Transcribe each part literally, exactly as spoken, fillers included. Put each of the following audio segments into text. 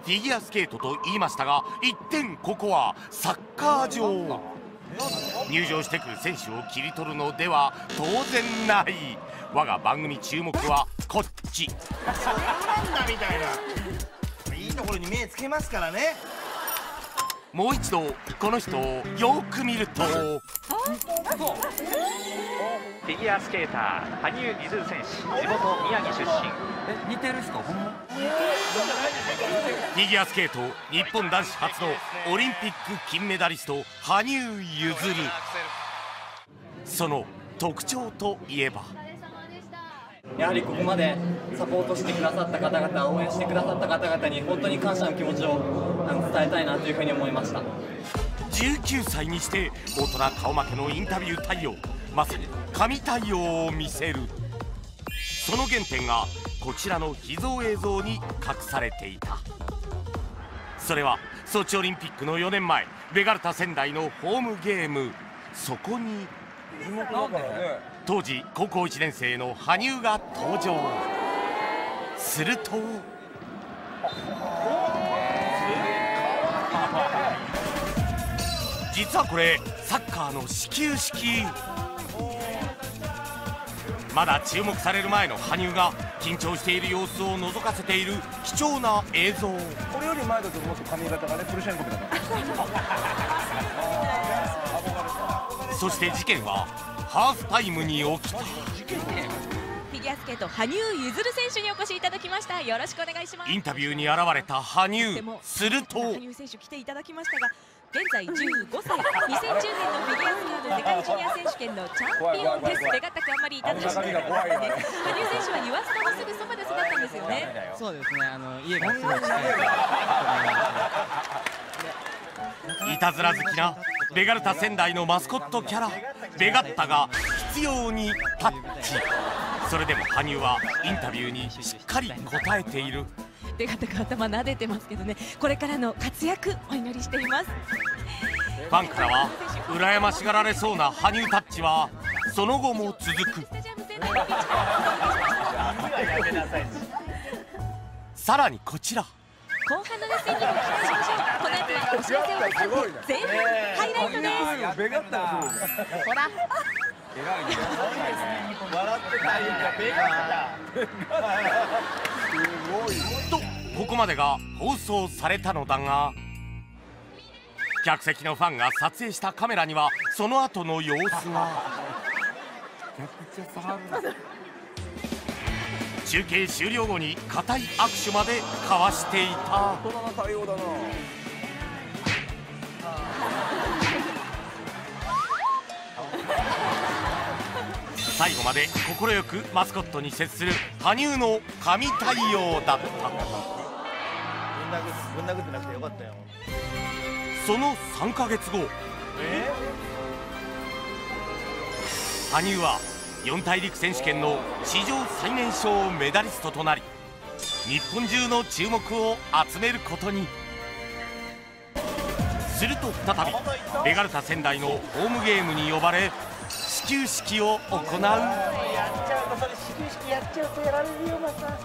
フィギュアスケートと言いましたが、一転ここはサッカー場。入場してくる選手を切り取るのでは当然ない。我が番組注目はこっち。 そうなんだみたいな。いいところに目つけますからね。 もう一度この人をよく見ると、 フィギュアスケーター羽生結弦選手、地元宮城出身。 え、似てる人ほんま？ フィギュアスケート日本男子初のオリンピック金メダリスト羽生結弦。その特徴といえば、 やはりここまでサポートしてくださった方々、応援してくださった方々に本当に感謝の気持ちを伝えたいなというふうに思いました。 じゅうきゅうさいにして大人顔負けのインタビュー対応、まさに神対応を見せる。その原点がこちらの秘蔵映像に隠されていた。それはソチオリンピックのよねんまえ、ベガルタ仙台のホームゲーム。そこに当時高校いちねん生の羽生が登場。すると実はこれサッカーの始球式。まだ注目される前の羽生が緊張している様子を覗かせている貴重な映像。 これより前だともっと髪型がね、プルシェンコみたいな。 そして事件はハーフタイムに起きた。 フィギュアスケート羽生結弦選手にお越しいただきました。よろしくお願いします。 インタビューに現れた羽生。すると羽生選手来ていただきましたが、現在じゅうごさい、にせんじゅうねんのフィギュアスケート世界ジュニア選手権のチャンピオンです。ベガタクあんまりいただきました。羽生選手は言わずともすぐそばで育ったんですよね。 そうですね、あの家がすごい近い。 いたずら好きなベガルタ仙台のマスコットキャラベガッタが必要にタッチ。それでも羽生はインタビューにしっかり答えている。 ベガタク頭撫でてますけどね、これからの活躍お祈りしています。 ファンからは羨ましがられそうな羽生タッチはその後も続く。さらにこちら後半の熱戦にも期待しましょう。この後はお知らせを挟んで前半ハイライトです。 ベガッタがそう。 ほら笑ってたりベガとここまでが放送されたのだが、客席のファンが撮影したカメラにはその後の様子が。中継終了後に固い握手まで交わしていた。 大人の対応だな。 最後まで快くマスコットに接する羽生の神対応だった。 ぶん殴ってなくてよかったよ。 そのさんかげつご、羽生は四大陸選手権の史上最年少メダリストとなり、日本中の注目を集めることに。すると再びベガルタ仙台のホームゲームに呼ばれ始球式を行う。 やっちゃうと、それ始球式やっちゃうとやられるよまた。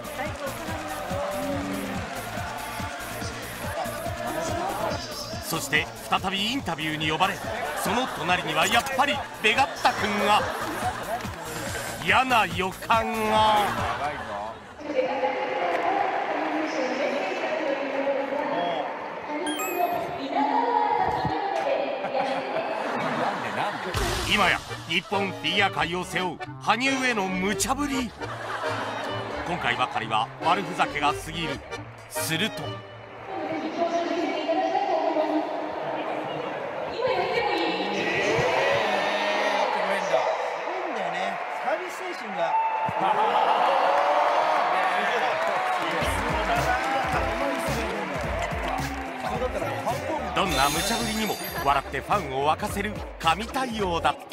そして再びインタビューに呼ばれ、その隣にはやっぱりベガッタ君が。嫌な予感が。今や日本フィギュア界を背負う羽生への無茶ぶり。今回ばかりは悪ふざけが過ぎる。するとどんな無茶ぶりにも笑ってファンを沸かせる神対応だった。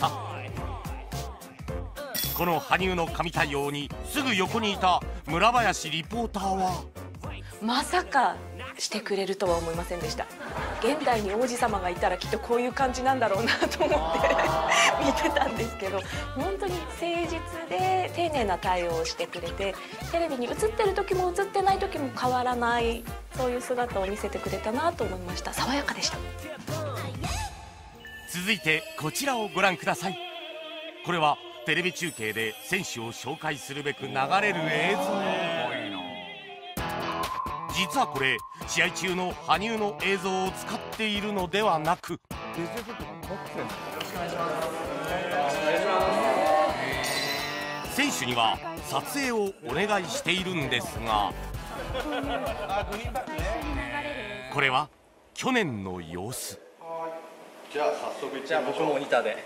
この羽生の神対応にすぐ横にいた村林リポーターは、 まさかしてくれるとは思いませんでした。現代に王子様がいたらきっとこういう感じなんだろうなと思って見てたんですけど、本当に誠実で丁寧な対応をしてくれて、テレビに映ってる時も映ってない時も変わらない、そういう姿を見せてくれたなと思いました。爽やかでした。 続いてこちらをご覧ください。これはテレビ中継で選手を紹介するべく流れる映像。実はこれ試合中の羽生の映像を使っているのではなく、選手には撮影をお願いしているんですが、これは去年の様子。 じゃあ早速じゃあ僕もモニターで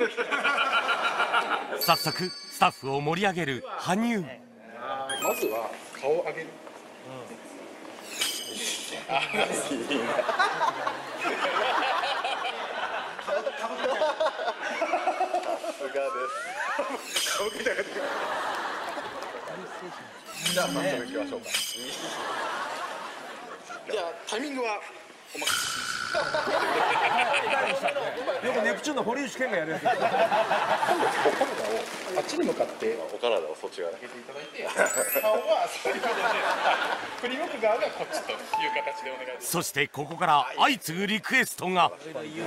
早速スタッフを盛り上げる羽生。 まずは顔を上げる。あ、いいね。じゃあ早速行きましょうか。じゃあタイミングはお任せします。 よくネプチューンの堀内健がやるやつ。 今度カメラをあっちに向かってお体をそっち側に上げていただいて、顔はそういうふうに振り向く側がこっちという形でお願いします。 そしてここから相次ぐリクエストが。 弾ける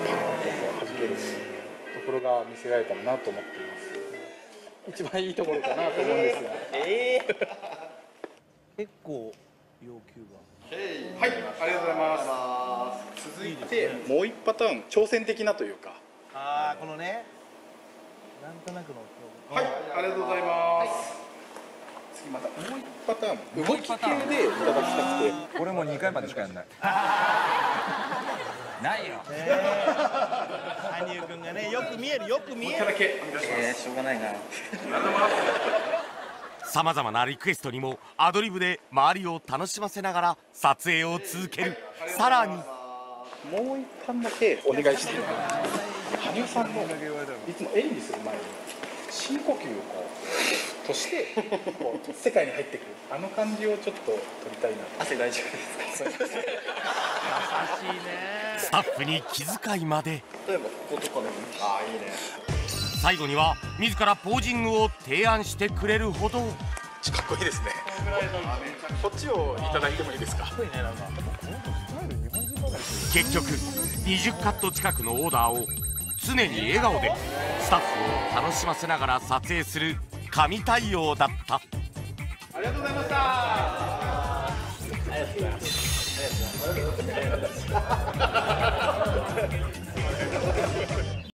ところが見せられたらなと思っています。一番いいところかなと思うんですが。えー、 結構要求が。 はい、ありがとうございます。続いてもう一パターン挑戦的なというか。 ああ、このね、なんとなくの。 はい、ありがとうございます。次またもう一パターン動き系でいただきたくて。 これもにかいまでしかやんない。ないよ。 羽生くんがね、よく見える、よく見える。 だけお願いします。 えー、しょうがないな。 さまざまなリクエストにもアドリブで周りを楽しませながら撮影を続ける。さらにもう一旦だけお願いしてる。羽生さんのいつも演技する前に深呼吸をこうとしてこう世界に入ってくるあの感じをちょっと撮りたいな。 汗大丈夫ですか？ スタッフに気遣いまで。 例えばこことかでもいい。 ああ、いいね。 最後には自らポージングを提案してくれるほど。 かっこいいですね。こっちをいただいてもいいですか？ 結局にじゅっカット近くのオーダーを常に笑顔でスタッフを楽しませながら撮影する神対応だった。 ありがとうございました。ありがとうございます。